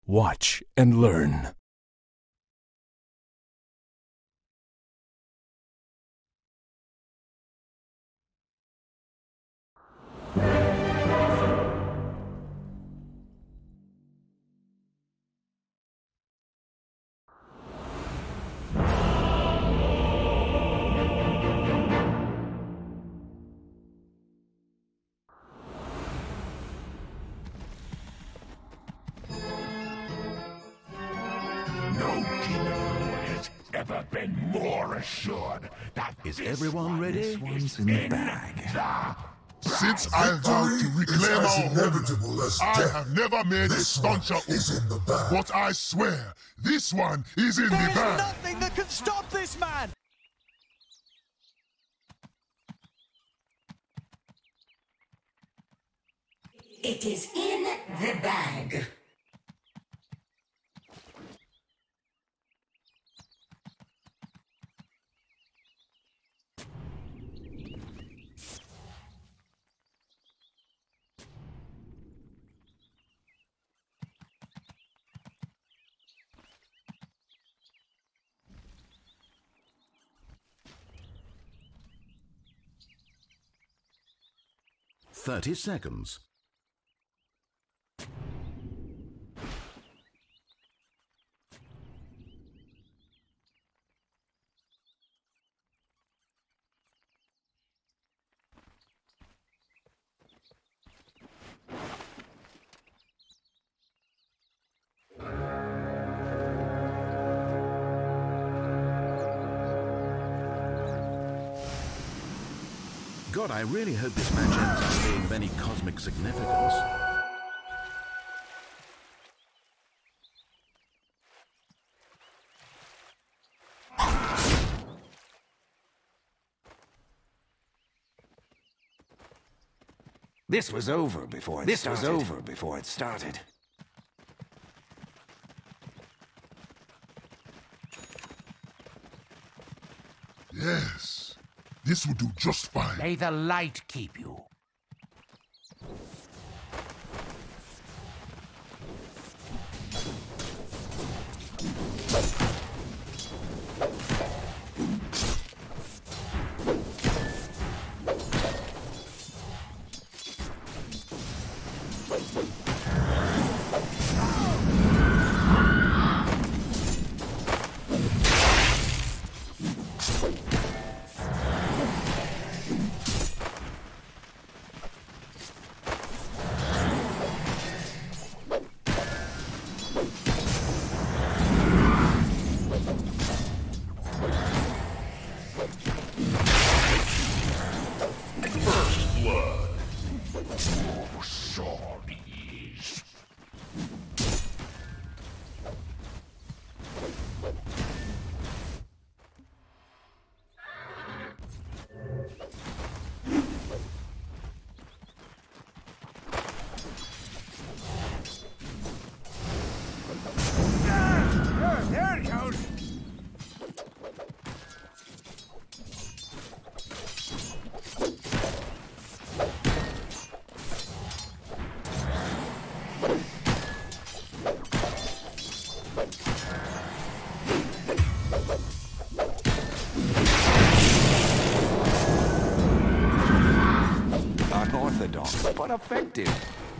Watch and learn. Ever been more assured that is everyone ready? This one's in the bag. Since I vowed to reclaim our home, I have never made a stauncher oath. But I swear, this one is in the bag. There is nothing that can stop this man! It is in the bag. "30 seconds. God, I really hope this match ends up being of any cosmic significance. This was over before it started. Yes, this will do just fine. May the light keep you. There it goes! Unorthodox, but effective.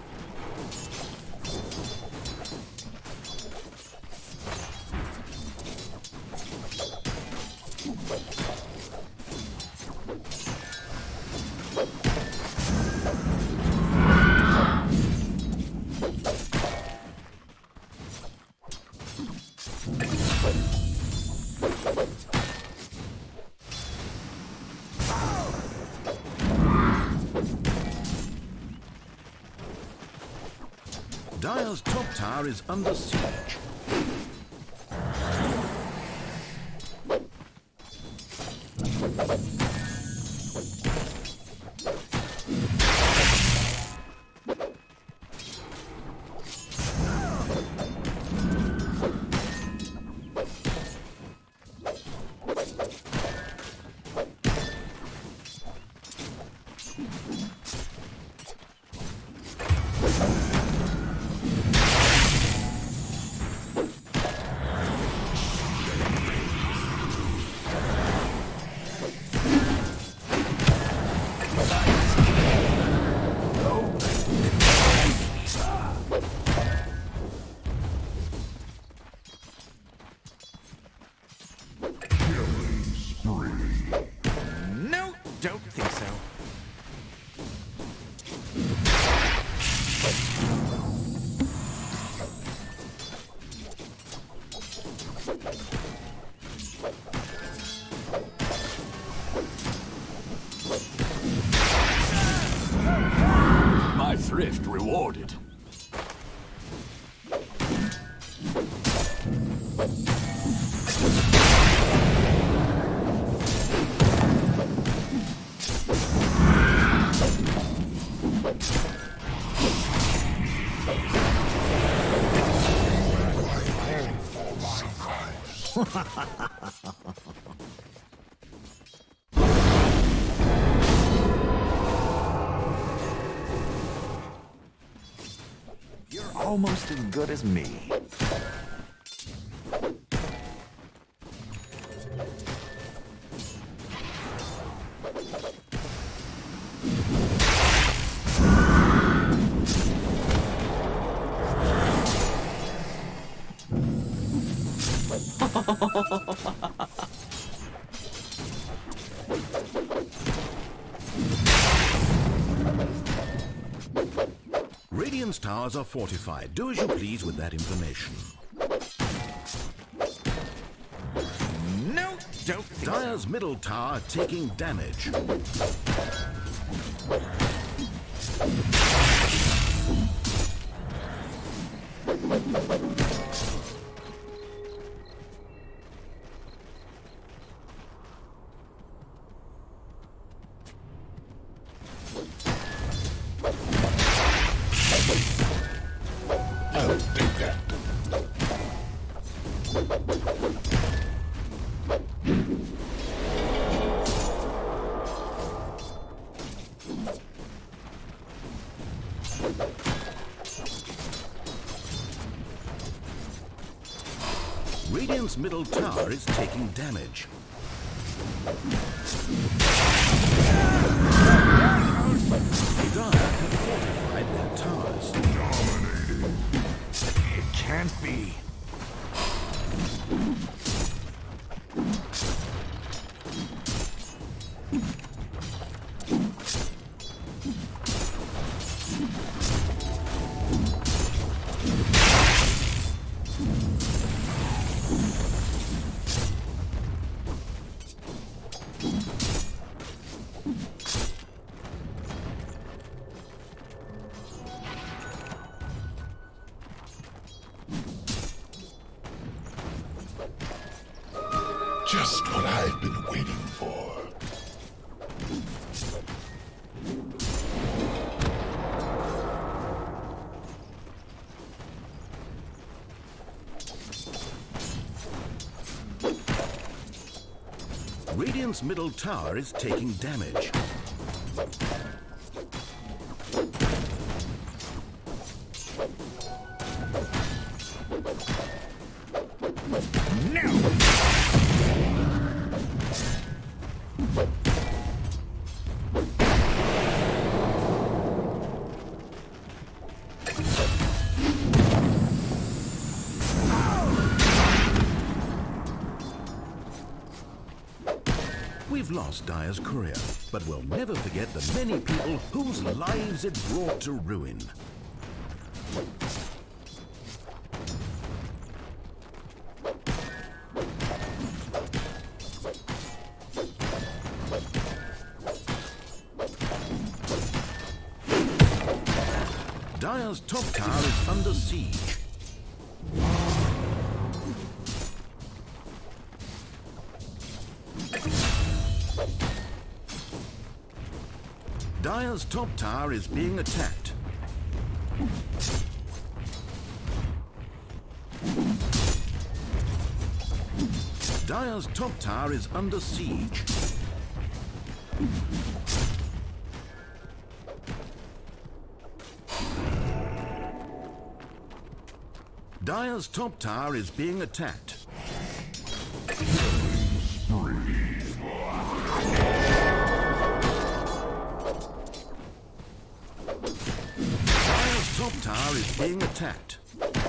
Dire's top tower is under siege. Thrift rewarded. You're almost as good as me. Radiant's towers are fortified. Do as you please with that information. No, don't. Dire's middle tower taking damage. I'll take that. Radiant's middle tower is taking damage. Dire have fortified their towers. It can't be. Just what I've been waiting for. Radiant's middle tower is taking damage. We've lost Dire's courier, but we'll never forget the many people whose lives it brought to ruin. Dire's top tower is under siege. Dire's top tower is being attacked. Dire's top tower is under siege. Dire's top tower is being attacked. Dire's top tower is being attacked.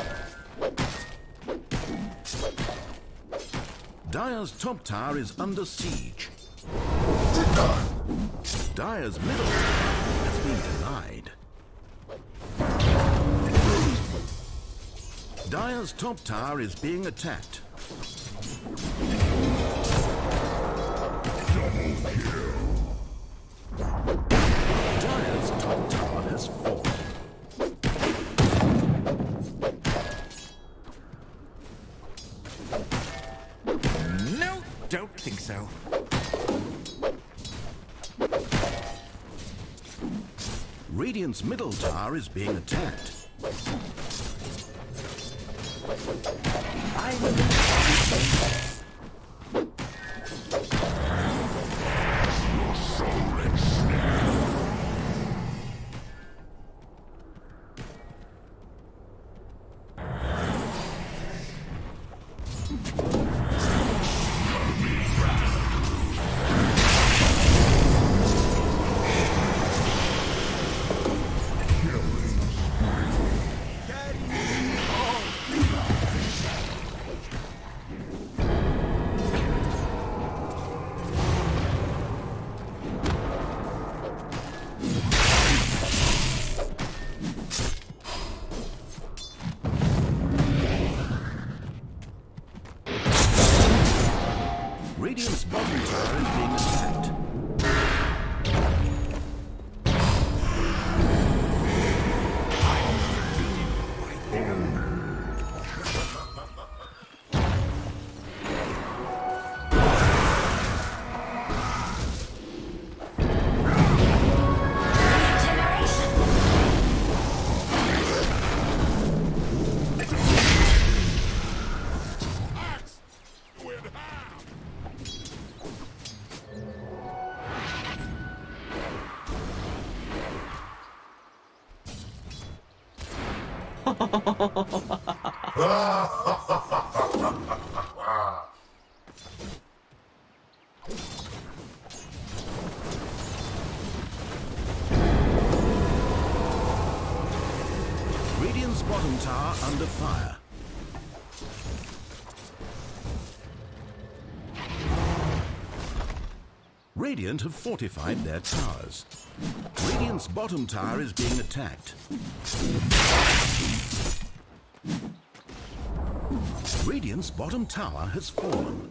Dire's top tower is under siege. Dire's middle has been denied. Dire's top tower is being attacked. Dire's top tower has fallen. now. Radiant's middle tower is being attacked. Radiant's bottom tower is being attacked. Radiant's bottom tower under fire. Radiant have fortified their towers. Radiant's bottom tower is being attacked. Radiant's bottom tower has fallen.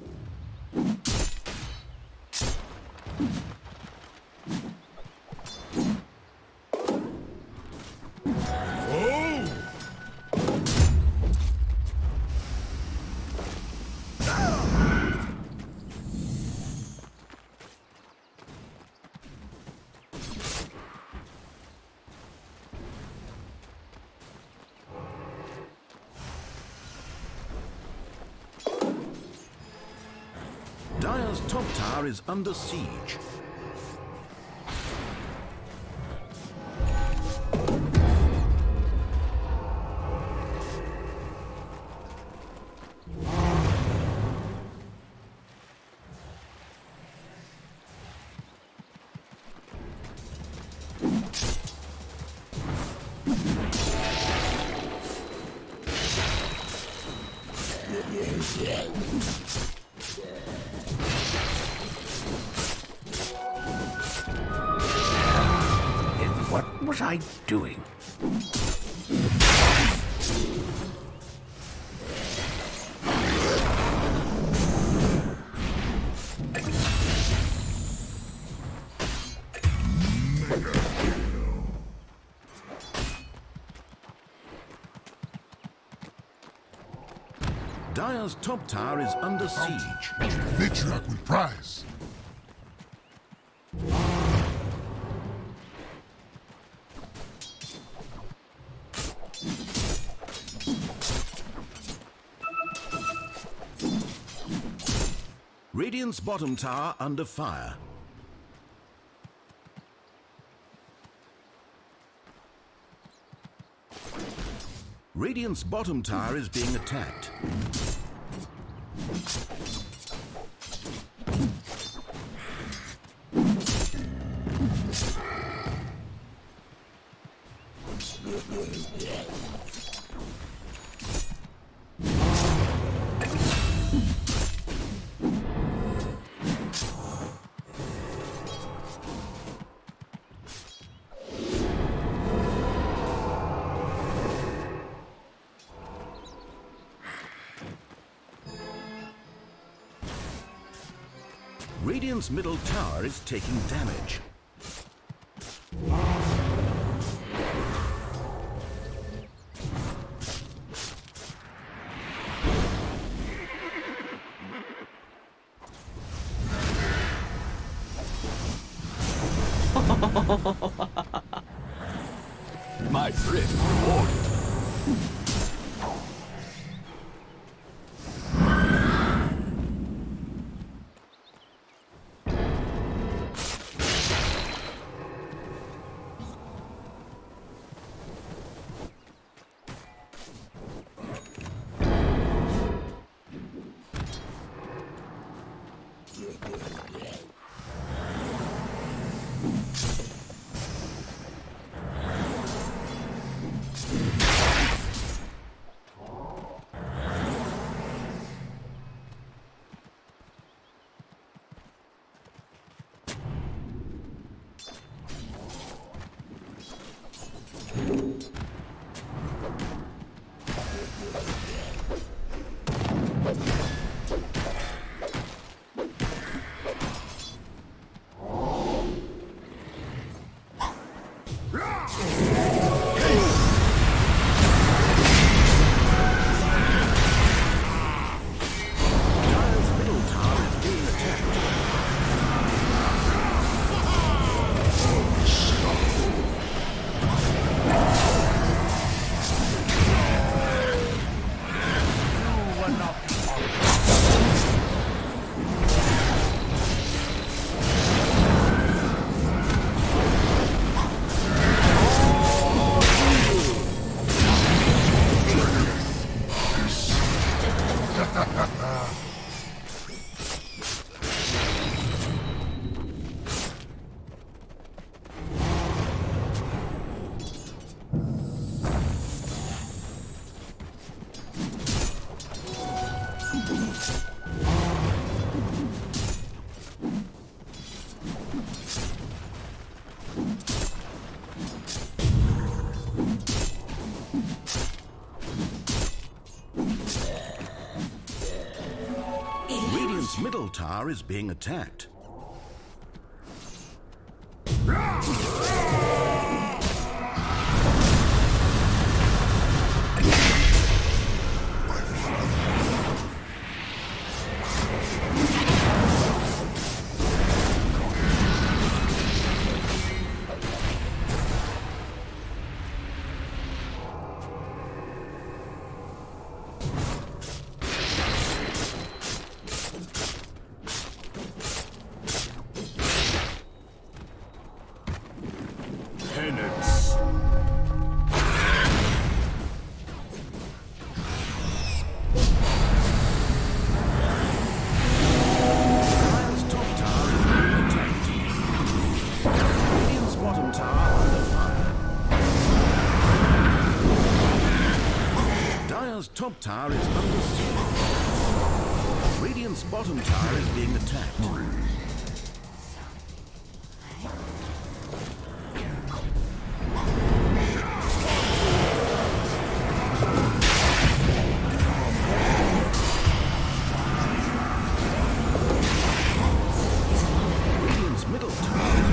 Dire's top tower is under siege. What was I doing? Dire's top tower is under siege. Nitriac with prize. Radiant's bottom tower under fire. Radiant's bottom tower is being attacked. Radiant's middle tower is taking damage. My thrift rewarded. Radiant's middle tower is being attacked. Top tower is under siege. Radiant's bottom tower is being attacked. Radiant's middle tower is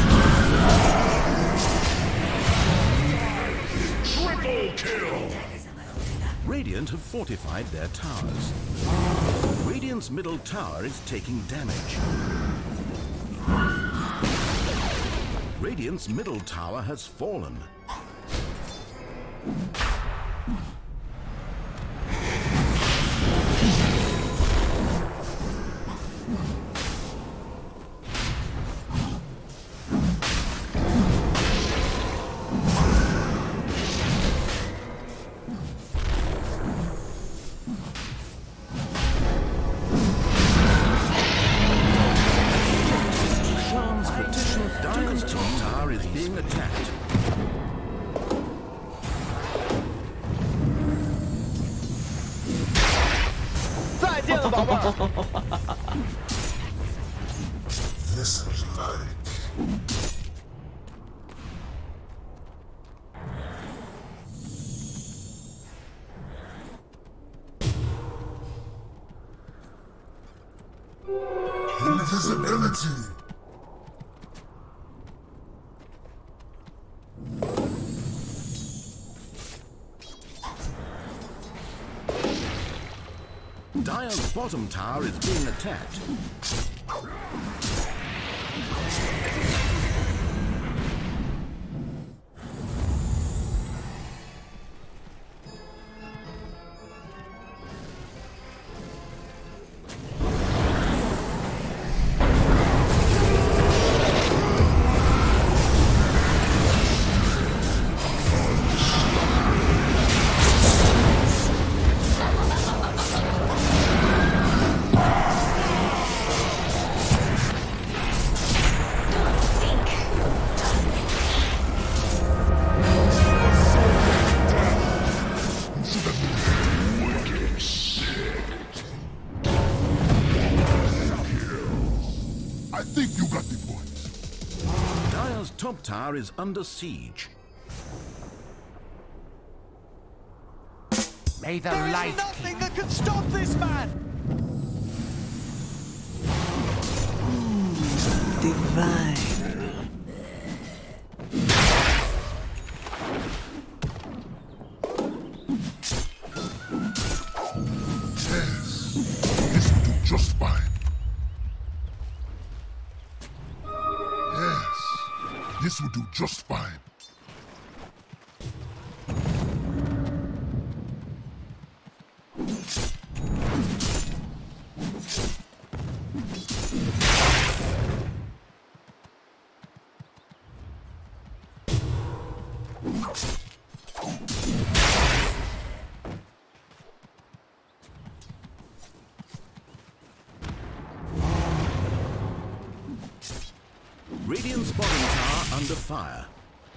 being attacked. Triple kill! Radiant have fortified their towers. Radiant's middle tower is taking damage. Radiant's middle tower has fallen. This is like... invisibility! Dire's bottom tower is being attacked. tower is under siege. May the There light is nothing that can stop this man! Divine. This will do just fine. Yes, this will do just fine. Radiant's bottom tower under fire.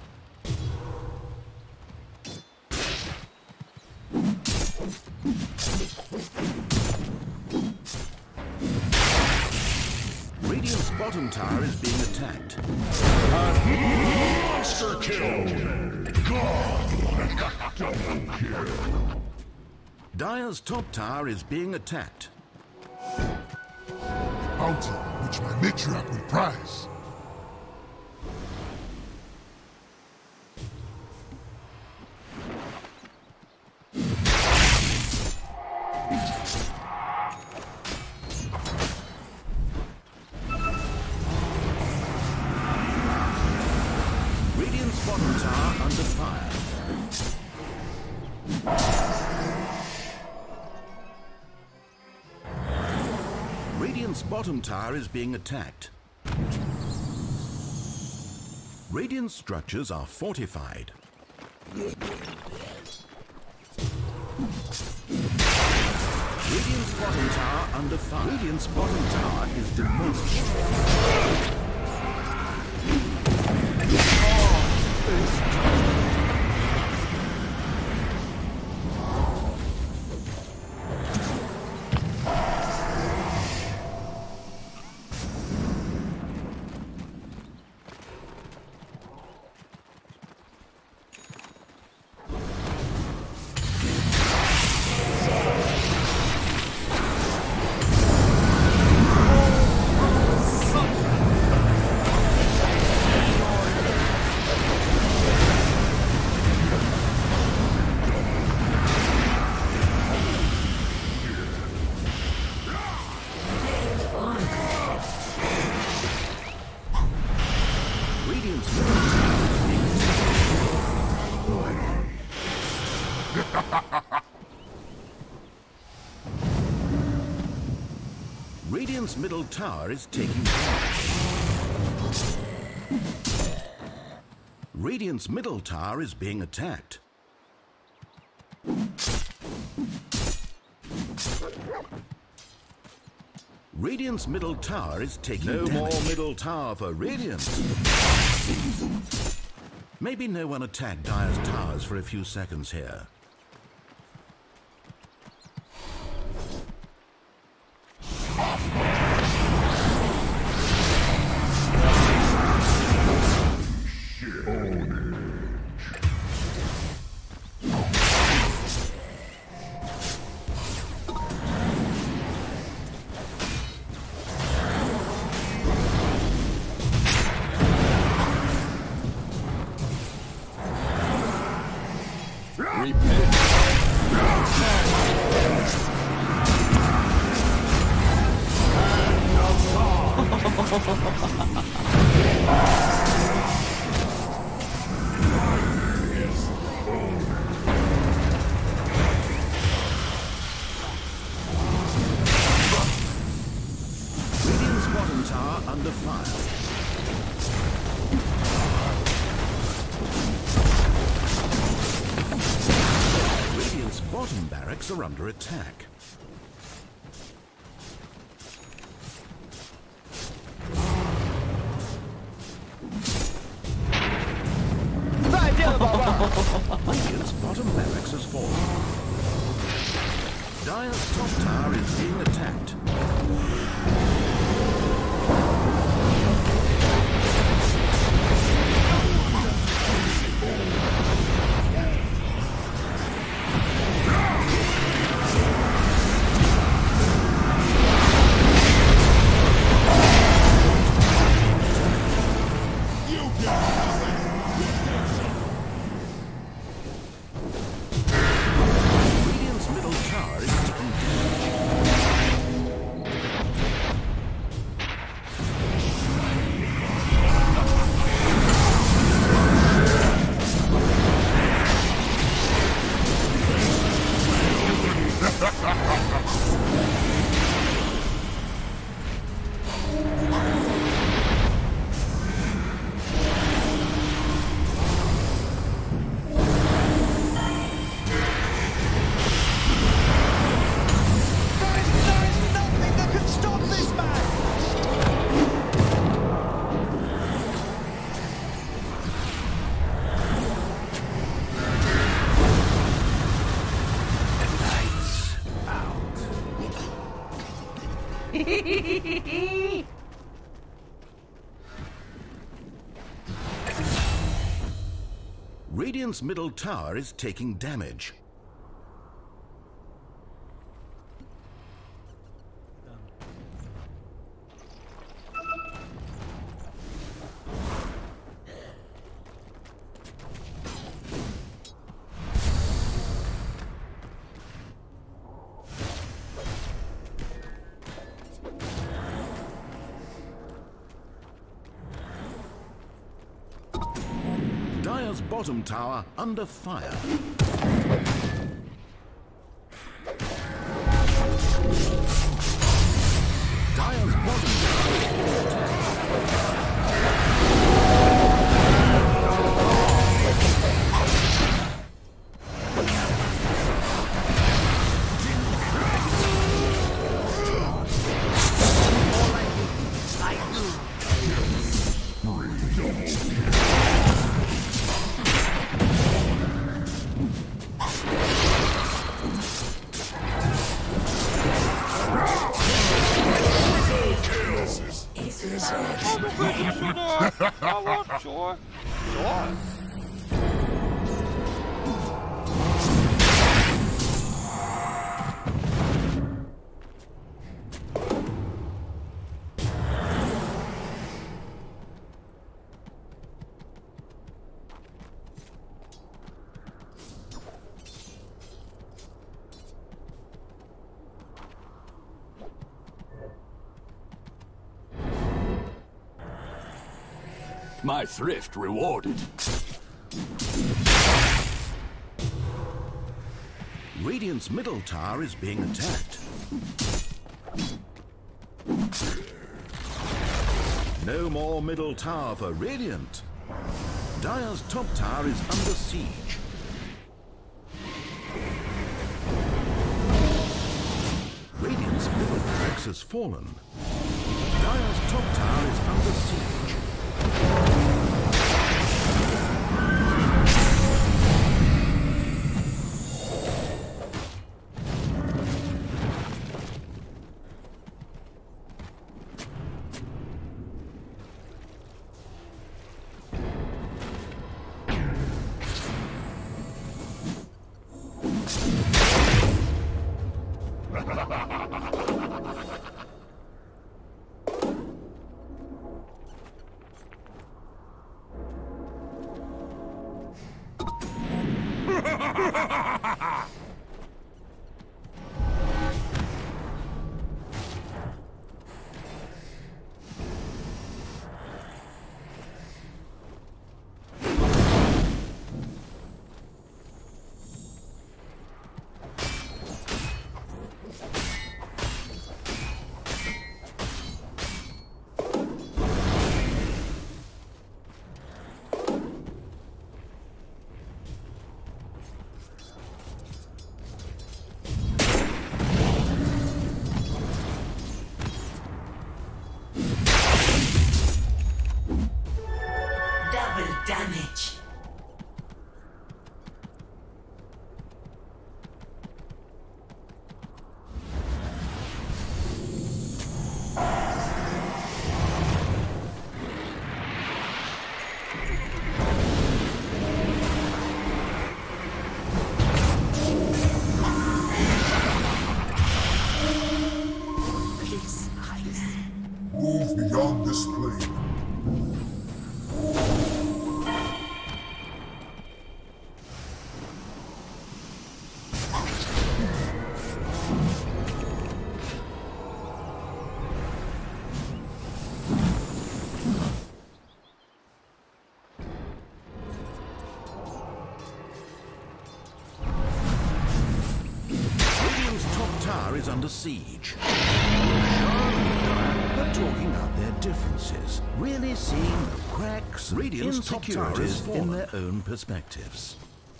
Radiant's bottom tower is being attacked. Monster kill! God! Double kill! Dire's top tower is being attacked. Bounty which my matriarch will prize. Radiant's bottom tower under fire. Radiant's bottom tower is being attacked. Radiant structures are fortified. Radiant's bottom tower under fire. Radiant's bottom tower is demolished. Radiant's middle tower is taking damage. Radiant's middle tower is being attacked. Radiant's middle tower is taking damage. No more middle tower for Radiant. Maybe no one attacked Dire's towers for a few seconds here. Radiant's bottom tower under fire. Radiant's bottom barracks are under attack. Radiant's bottom barracks has fallen. Dire's top tower is being attacked. Radiant's middle tower is taking damage. Dire's bottom tower under fire. Dire's bottom tower is under attack. Sure. My thrift rewarded. Radiant's middle tower is being attacked. No more middle tower for Radiant. Dire's top tower is under siege. Radiant's middle barracks has fallen. Dire's top tower is under siege. Damage. Please, Move beyond this plane. Is under siege. But talking out their differences, really seeing the cracks, Radiant's insecurities in their own perspectives.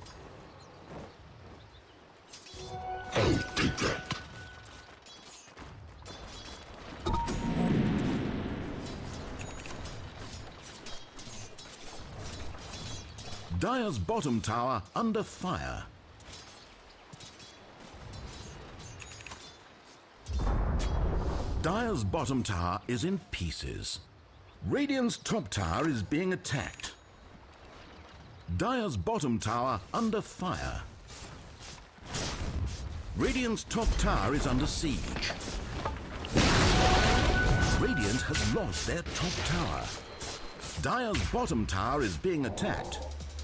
I'll take that. Dire's bottom tower under fire. Dire's bottom tower is in pieces. Radiant's top tower is being attacked. Dire's bottom tower under fire. Radiant's top tower is under siege. Radiant has lost their top tower. Dire's bottom tower is being attacked.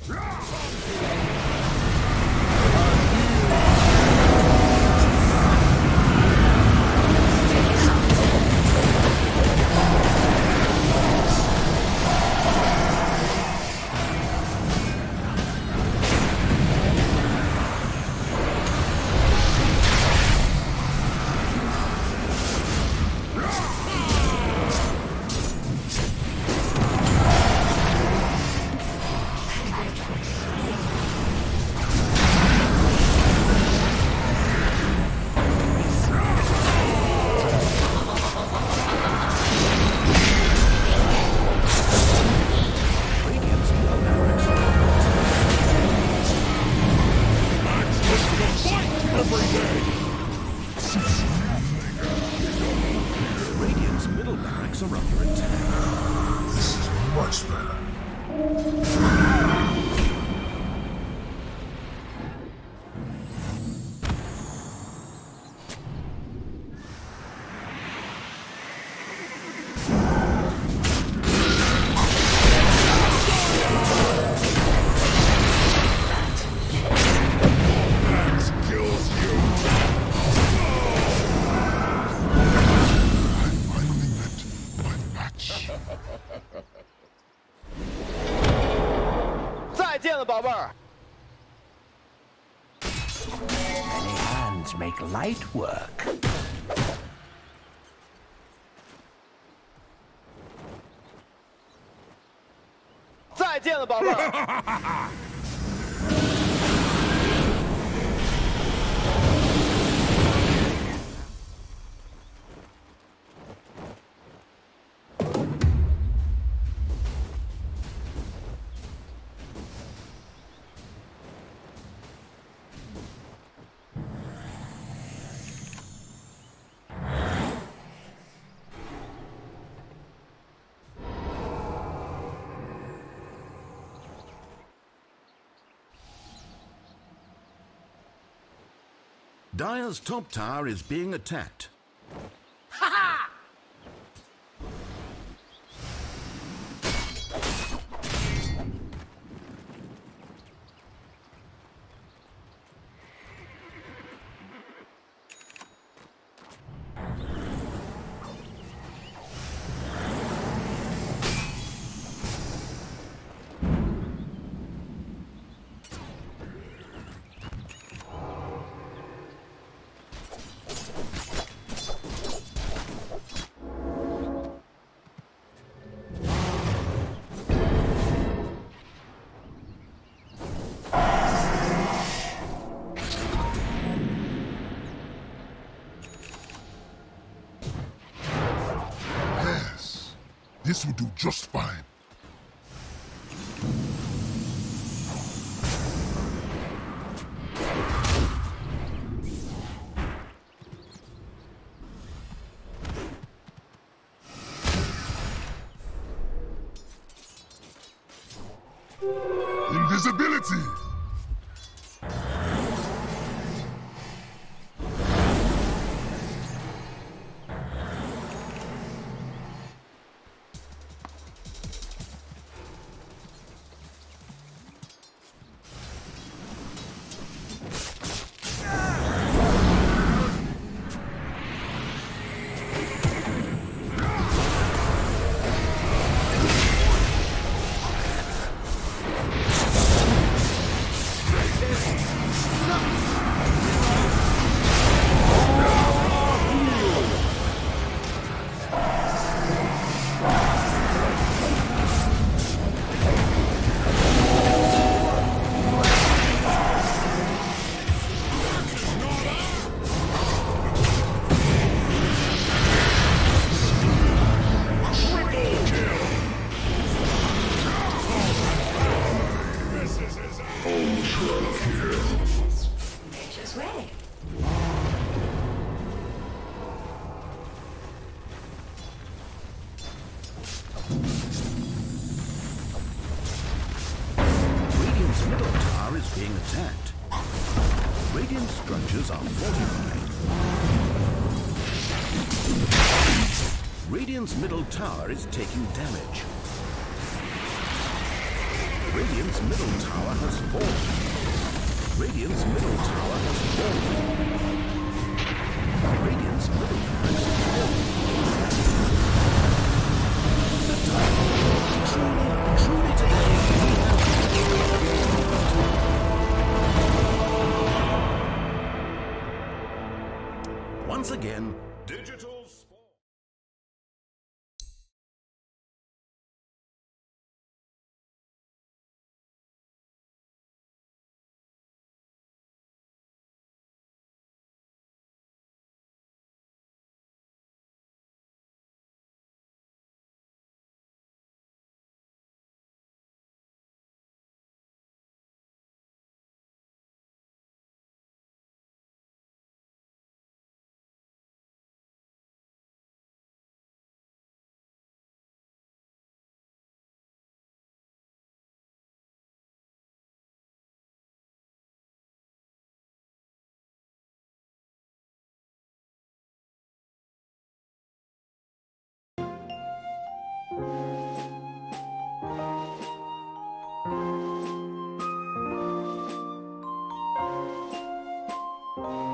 Radiant's middle barracks are under attack. This is much better. Many hands make light work. Dire's top tower is being attacked. This will do just fine. Invisibility! is being attacked. Radiant structures are fortified. Radiant's middle tower is taking damage. Radiant's middle tower has fallen. Radiant's middle tower has fallen. Radiant's middle barracks has fallen. The tower, truly today, once again, digital